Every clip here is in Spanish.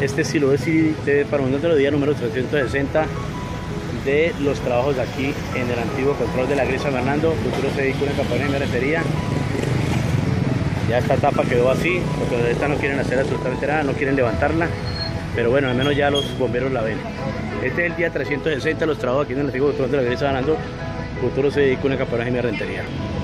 Este estilo de para un otro día número 360 de los trabajos aquí en el antiguo control de la Iglesia San Fernando. Futuro se dedica a una campaña de ferretería. Ya esta tapa quedó así, porque esta no quieren hacer absolutamente nada, no quieren levantarla, pero bueno, al menos ya los bomberos la ven. Este es el día 360 de los trabajos aquí en el antiguo control de la Iglesia San Fernando. Futuro se dedica a una campaña de rentería.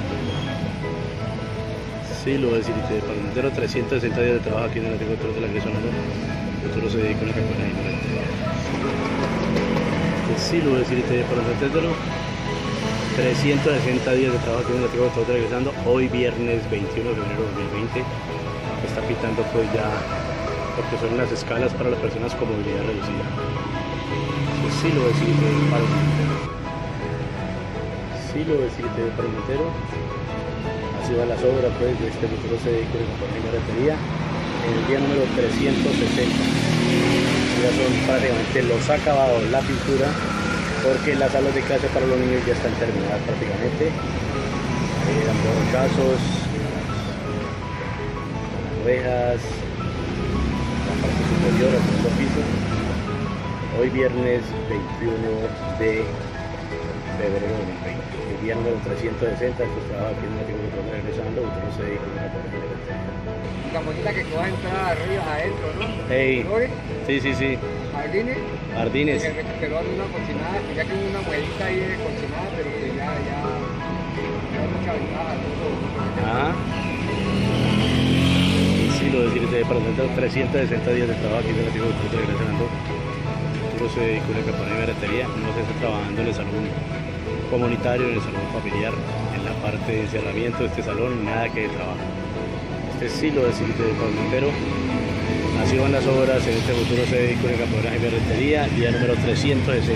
Sí, lo voy a decir, para 360 días de trabajo aquí en el antiguo control de la Iglesia San Fernando. Futuro se dedica a una campaña de rentería. Sí, lo voy a decir, para entenderlo, 360 días de trabajo aquí en el antiguo control de la Iglesia San Fernando. Hoy viernes 21 de febrero de 2020. Está pitando pues ya, porque son las escalas para las personas con movilidad reducida. Sí, lo voy a decir, para el entero. Sí, lo voy a decir, para el entero. Así van las obras pues de este futuro se dedica a la campaña de ferretería en el día número 360. Ya son prácticamente los acabados, la pintura, porque las salas de clase para los niños ya están terminadas prácticamente. Los casos, las rejas, la parte superior, el segundo piso. Hoy viernes 21 de febrero de 2020. El día número 360 de estos trabajos aquí en el antiguo control de la Iglesia San Fernando. Usted no se dedica a una campaña de ferretería. La monita que tú vas a entrar arriba adentro, ¿no? Hey. Sí. Jardines. Jardines. Que recuperó una cochinada, que ya tiene una muelita ahí de cochinada, pero que ya hay mucha ventaja. Ajá. Sí, lo decir para nosotros 360 días de trabajo aquí en el antiguo control de la Iglesia San Fernando. Futuro se dedica a una campaña de ferretería. No se está trabajando en el salón comunitario, en el salón familiar, en la parte de encerramiento de este salón, nada que trabaja. Este sí lo decir pero así van las obras en este futuro se dedica a una campaña de ferretería, día número 360.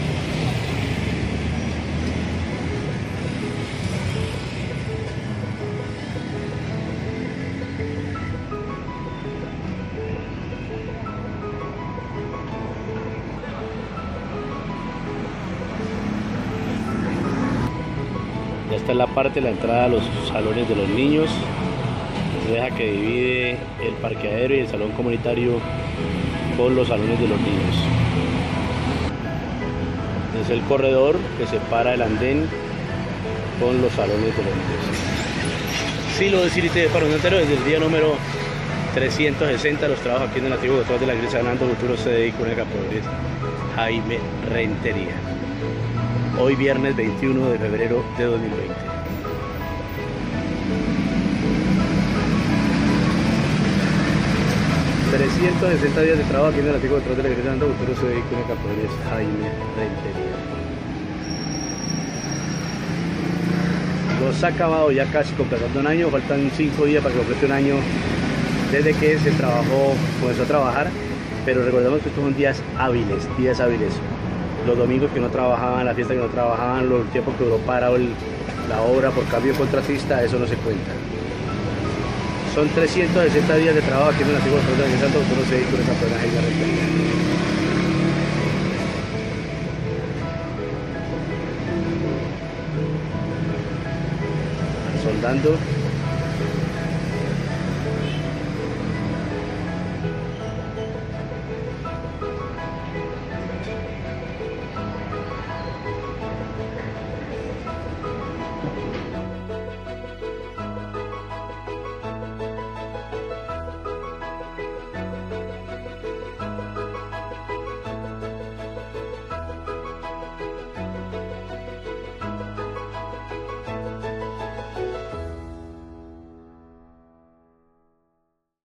Ya está en la parte de la entrada a los salones de los niños. Deja que divide el parqueadero y el salón comunitario con los salones de los niños. Es el corredor que separa el andén con los salones de los niños. Sí, lo decir para un entero desde el día número 360 los trabajos aquí en el antiguo control de la Iglesia San Fernando. Futuro se dedica a una campaña Jaime Rentería. Hoy viernes 21 de febrero de 2020. ...360 días de trabajo aquí en el antiguo control de la Iglesia San Fernando. Futuro se dedica a una campaña Jaime Rentería. Los ha acabado ya casi completando un año, faltan 5 días para que complete un año desde que se comenzó a trabajar, pero recordemos que estos son días hábiles. Los domingos que no trabajaban, la fiesta que no trabajaban, los tiempos que duró parado la obra por cambio de contratista, eso no se cuenta. Son 360 días de trabajo aquí en el antiguo control de la Iglesia San Fernando. Futuro se dedica a una campaña Jaime Rentería. Soldando